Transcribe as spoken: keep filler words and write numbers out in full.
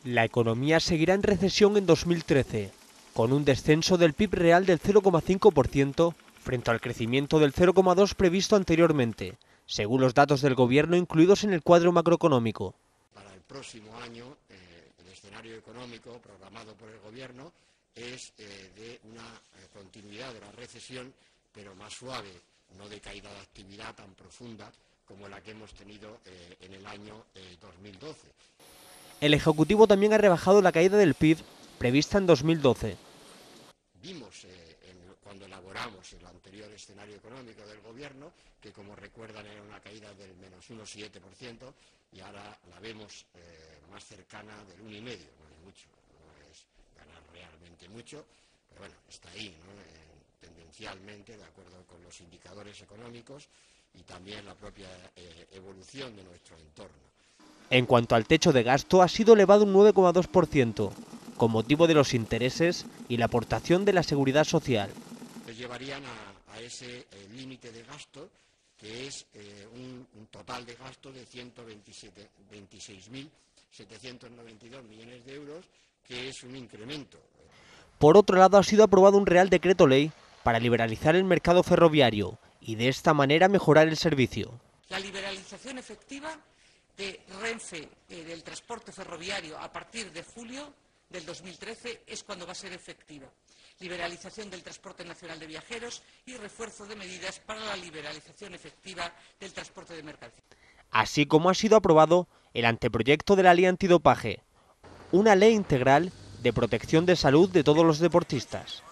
La economía seguirá en recesión en dos mil trece, con un descenso del P I B real del cero coma cinco por ciento frente al crecimiento del cero coma dos por ciento previsto anteriormente, según los datos del Gobierno incluidos en el cuadro macroeconómico. Para el próximo año, eh, el escenario económico programado por el Gobierno es eh, de una eh, continuidad de la recesión, pero más suave, no de caída de actividad tan profunda como la que hemos tenido eh, en el año eh, dos mil doce. El Ejecutivo también ha rebajado la caída del P I B prevista en dos mil doce. Vimos eh, en, cuando elaboramos el anterior escenario económico del Gobierno, que como recuerdan era una caída del menos uno coma siete por ciento, y ahora la vemos eh, más cercana del uno coma cinco por ciento, no es mucho, no es ganar realmente mucho, pero bueno, está ahí, ¿no? eh, tendencialmente, de acuerdo con los indicadores económicos y también la propia eh, evolución de nuestro entorno. En cuanto al techo de gasto, ha sido elevado un nueve coma dos por ciento, con motivo de los intereses y la aportación de la seguridad social. Que llevarían a, a ese eh, límite de gasto, que es eh, un, un total de gasto de ciento veintiséis mil setecientos noventa y dos millones de euros, que es un incremento. Por otro lado, ha sido aprobado un Real Decreto Ley para liberalizar el mercado ferroviario y de esta manera mejorar el servicio. La liberalización efectiva de Renfe, eh, del transporte ferroviario, a partir de julio del dos mil trece es cuando va a ser efectiva. Liberalización del transporte nacional de viajeros y refuerzo de medidas para la liberalización efectiva del transporte de mercancías. Así como ha sido aprobado el anteproyecto de la Ley Antidopaje, una ley integral de protección de salud de todos los deportistas.